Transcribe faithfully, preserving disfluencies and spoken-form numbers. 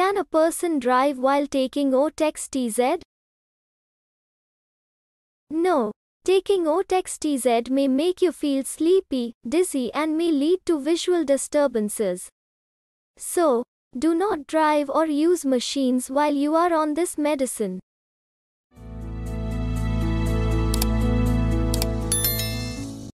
Can a person drive while taking Otex T Z? No. Taking Otex T Z may make you feel sleepy, dizzy and may lead to visual disturbances. So, do not drive or use machines while you are on this medicine.